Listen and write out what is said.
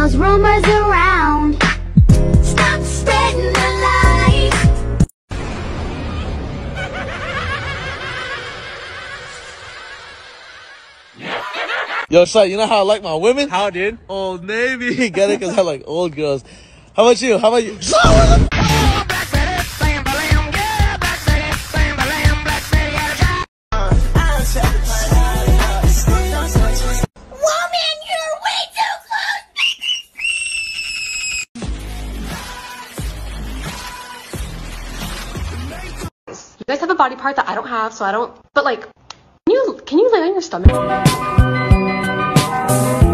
those rumors around. Stop spreading the lies. Yo, son, you know how I like my women? How, dude? Old Navy. Get it? Because I like old girls. How about you? How about you? You guys have a body part that I don't have, so I don't, but like, can you lay on your stomach?